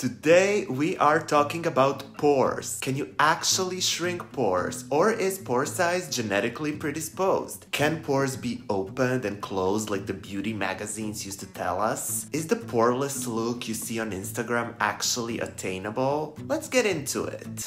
Today we are talking about pores. Can you actually shrink pores, or is pore size genetically predisposed? Can pores be opened and closed like the beauty magazines used to tell us? Is the poreless look you see on Instagram actually attainable? Let's get into it.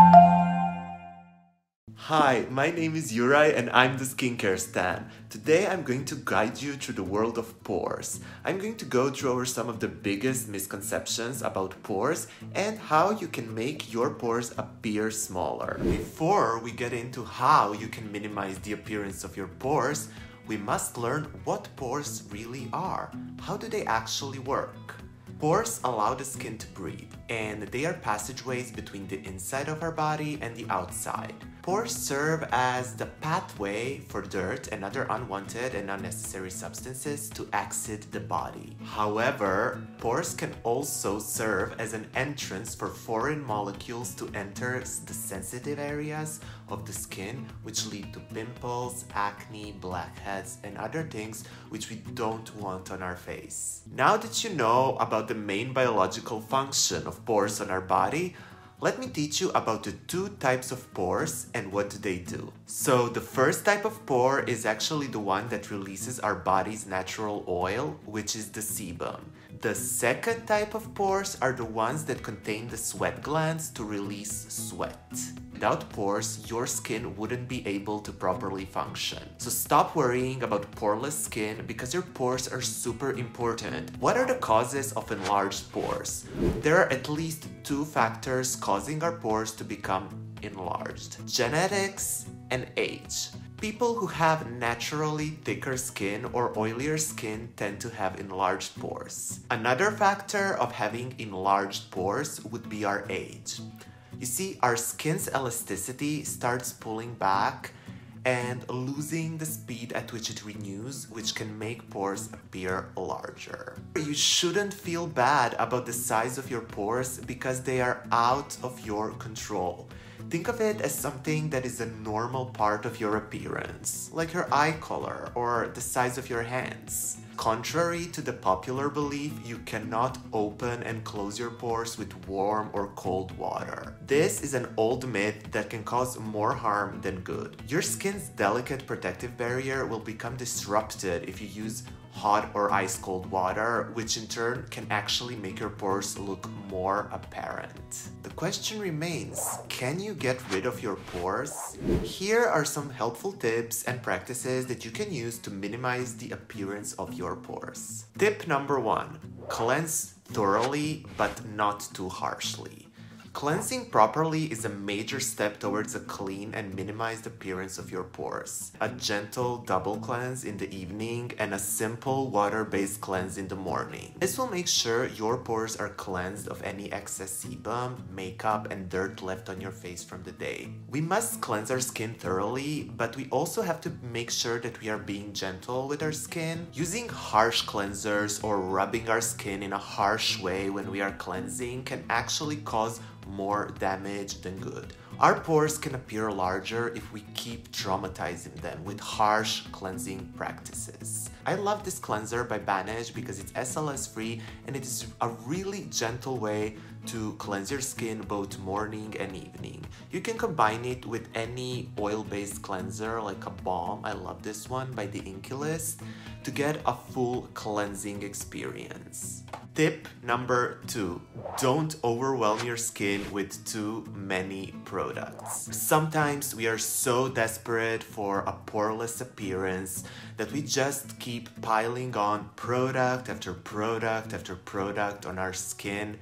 Hi, my name is Yurai and I'm the Skincare Stan. Today I'm going to guide you through the world of pores. I'm going to go through over some of the biggest misconceptions about pores and how you can make your pores appear smaller. Before we get into how you can minimize the appearance of your pores, we must learn what pores really are. How do they actually work? Pores allow the skin to breathe, and they are passageways between the inside of our body and the outside. Pores serve as the pathway for dirt and other unwanted and unnecessary substances to exit the body. However, pores can also serve as an entrance for foreign molecules to enter the sensitive areas of the skin, which lead to pimples, acne, blackheads, and other things which we don't want on our face. Now that you know about the main biological function of pores on our body, let me teach you about the two types of pores and what do they do. So the first type of pore is actually the one that releases our body's natural oil, which is the sebum. The second type of pores are the ones that contain the sweat glands to release sweat. Without pores, your skin wouldn't be able to properly function. So stop worrying about poreless skin because your pores are super important. What are the causes of enlarged pores? There are at least two factors causing our pores to become enlarged: genetics and age. People who have naturally thicker skin or oilier skin tend to have enlarged pores. Another factor of having enlarged pores would be our age. You see, our skin's elasticity starts pulling back and losing the speed at which it renews, which can make pores appear larger. You shouldn't feel bad about the size of your pores because they are out of your control. Think of it as something that is a normal part of your appearance, like your eye color or the size of your hands. Contrary to the popular belief, you cannot open and close your pores with warm or cold water. This is an old myth that can cause more harm than good. Your skin's delicate protective barrier will become disrupted if you use hot or ice cold water, which in turn can actually make your pores look more apparent. The question remains, can you get rid of your pores? Here are some helpful tips and practices that you can use to minimize the appearance of your pores. Tip number 1. Cleanse thoroughly but not too harshly. Cleansing properly is a major step towards a clean and minimized appearance of your pores. A gentle double cleanse in the evening and a simple water-based cleanse in the morning. This will make sure your pores are cleansed of any excess sebum, makeup, and dirt left on your face from the day. We must cleanse our skin thoroughly, but we also have to make sure that we are being gentle with our skin. Using harsh cleansers or rubbing our skin in a harsh way when we are cleansing can actually cause more damage than good. Our pores can appear larger if we keep traumatizing them with harsh cleansing practices. I love this cleanser by Banage because it's SLS free and it is a really gentle way to cleanse your skin both morning and evening. You can combine it with any oil-based cleanser like a balm, I love this one by the Inkilist, to get a full cleansing experience. Tip number 2. Don't overwhelm your skin with too many products. Sometimes we are so desperate for a poreless appearance that we just keep piling on product after product after product on our skin,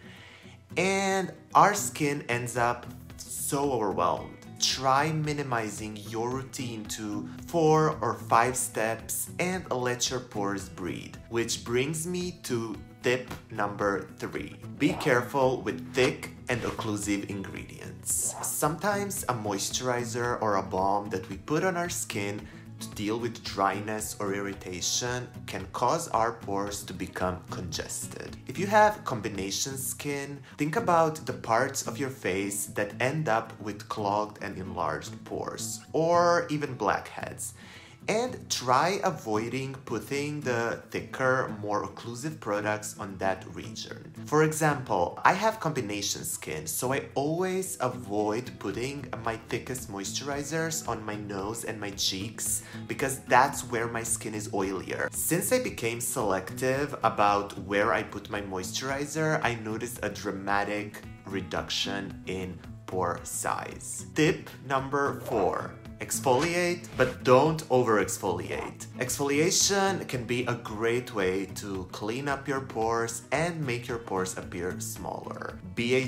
and our skin ends up so overwhelmed. Try minimizing your routine to 4 or 5 steps and let your pores breathe. Which brings me to tip number 3. Be careful with thick and occlusive ingredients. Sometimes a moisturizer or a balm that we put on our skin to deal with dryness or irritation can cause our pores to become congested. If you have combination skin, think about the parts of your face that end up with clogged and enlarged pores, or even blackheads. And try avoiding putting the thicker, more occlusive products on that region. For example, I have combination skin, so I always avoid putting my thickest moisturizers on my nose and my cheeks because that's where my skin is oilier. Since I became selective about where I put my moisturizer, I noticed a dramatic reduction in pore size. Tip number 4. Exfoliate, but don't over-exfoliate. Exfoliation can be a great way to clean up your pores and make your pores appear smaller.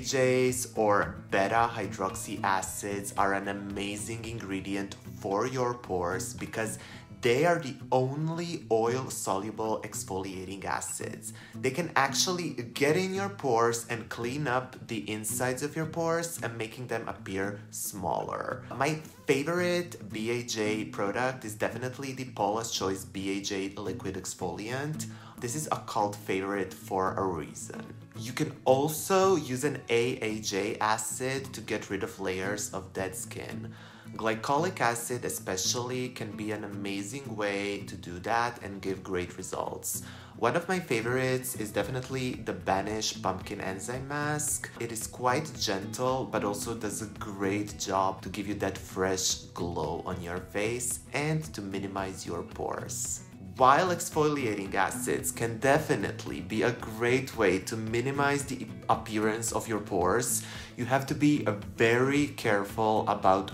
BHAs or beta-hydroxy acids are an amazing ingredient for your pores because they are the only oil-soluble exfoliating acids. They can actually get in your pores and clean up the insides of your pores and making them appear smaller. My favorite BHA product is definitely the Paula's Choice BHA Liquid Exfoliant. This is a cult favorite for a reason. You can also use an AHA acid to get rid of layers of dead skin. Glycolic acid especially can be an amazing way to do that and give great results. One of my favorites is definitely the Banish Pumpkin Enzyme Mask. It is quite gentle but also does a great job to give you that fresh glow on your face and to minimize your pores. While exfoliating acids can definitely be a great way to minimize the appearance of your pores, you have to be very careful about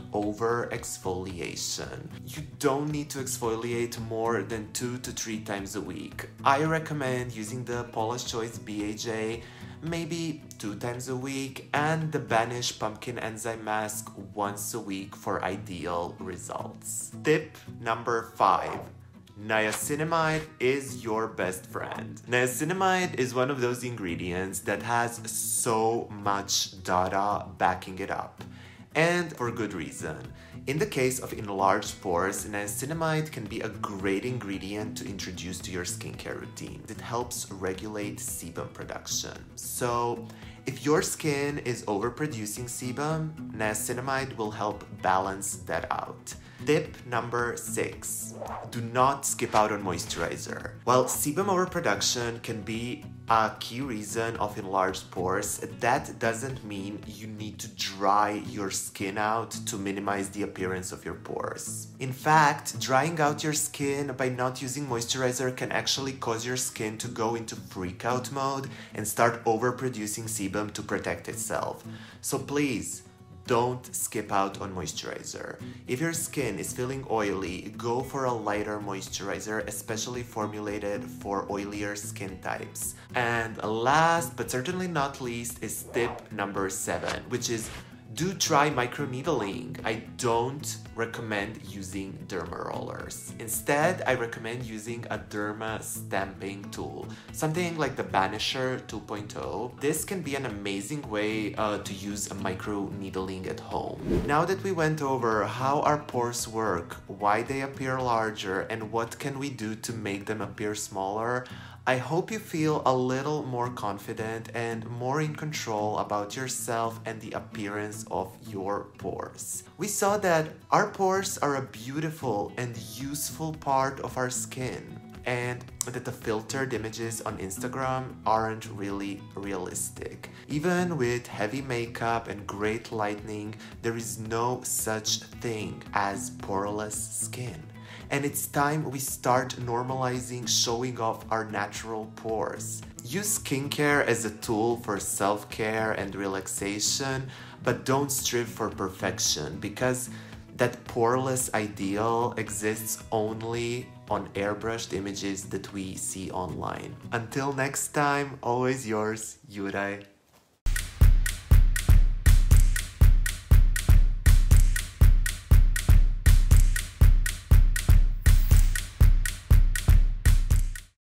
over-exfoliation. You don't need to exfoliate more than 2 to 3 times a week. I recommend using the Paula's Choice BHA maybe 2 times a week and the Banish Pumpkin Enzyme Mask once a week for ideal results. Tip number 5. Niacinamide is your best friend. Niacinamide is one of those ingredients that has so much data backing it up, and for good reason. In the case of enlarged pores, niacinamide can be a great ingredient to introduce to your skincare routine. It helps regulate sebum production. So, if your skin is overproducing sebum, niacinamide will help balance that out. Tip number 6. Do not skip out on moisturizer. While sebum overproduction can be a key reason of enlarged pores, that doesn't mean you need to dry your skin out to minimize the appearance of your pores. In fact, drying out your skin by not using moisturizer can actually cause your skin to go into freak-out mode and start overproducing sebum to protect itself. So please, don't skip out on moisturizer. If your skin is feeling oily, go for a lighter moisturizer, especially formulated for oilier skin types. And last but certainly not least is tip number 7, which is do try microneedling. I don't recommend using derma rollers. Instead, I recommend using a derma stamping tool, something like the Banisher 2.0. This can be an amazing way to use a microneedling at home. Now that we went over how our pores work, why they appear larger, and what can we do to make them appear smaller, I hope you feel a little more confident and more in control about yourself and the appearance of your pores. We saw that our pores are a beautiful and useful part of our skin, and that the filtered images on Instagram aren't really realistic. Even with heavy makeup and great lighting, there is no such thing as poreless skin. And it's time we start normalizing showing off our natural pores. Use skincare as a tool for self-care and relaxation, but don't strive for perfection because that poreless ideal exists only on airbrushed images that we see online. Until next time, always yours, Juraj.